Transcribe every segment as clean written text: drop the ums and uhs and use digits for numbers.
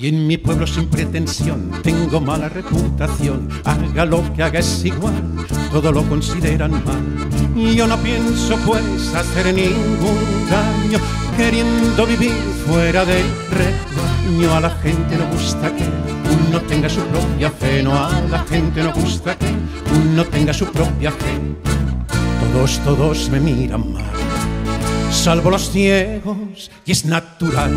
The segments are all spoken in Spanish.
Y en mi pueblo sin pretensión tengo mala reputación. Haga lo que haga es igual, todo lo consideran mal. Y yo no pienso pues hacer ningún daño, queriendo vivir fuera del rebaño. A la gente no gusta que uno tenga su propia fe. No, a la gente no gusta que uno tenga su propia fe. Todos me miran mal, salvo los ciegos, y es natural.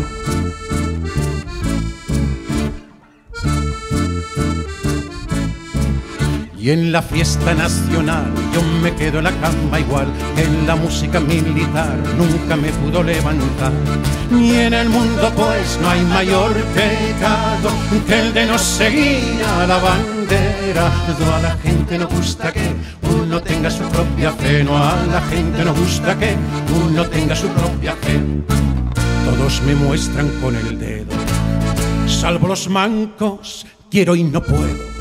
Y en la fiesta nacional yo me quedo en la cama igual que en la música militar nunca me pudo levantar. Y en el mundo pues no hay mayor pecado que el de no seguir a la bandera. No, a la gente no gusta que uno tenga su propia fe. No, a la gente no gusta que uno tenga su propia fe. Todos me muestran con el dedo, salvo los mancos, quiero y no puedo.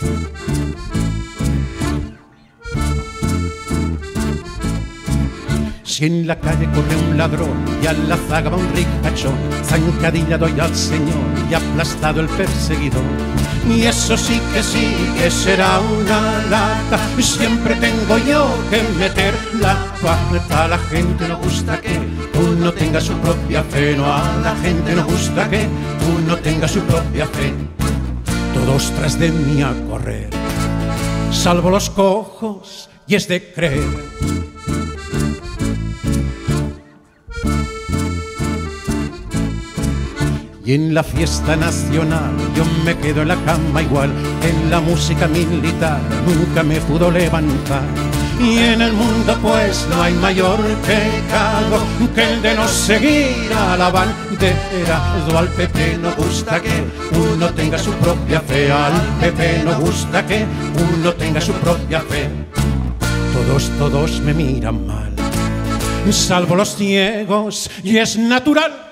Si en la calle corre un ladrón y a la zaga va un ricachón, zancadilla doy al señor y aplastado el perseguidor. Y eso sí que será una lata, siempre tengo yo que meter la pata. A la gente no gusta que uno tenga su propia fe. No, a la gente no gusta que uno tenga su propia fe. Todos tras de mí a correr, salvo los cojos, y es de creer. Y en la fiesta nacional yo me quedo en la cama igual que en la música militar nunca me pudo levantar. Y en el mundo pues no hay mayor pecado que el de no seguir a la bandera. Al PP no gusta que uno tenga su propia fe. Al PP no gusta que uno tenga su propia fe. Todos me miran mal, salvo los ciegos, y es natural.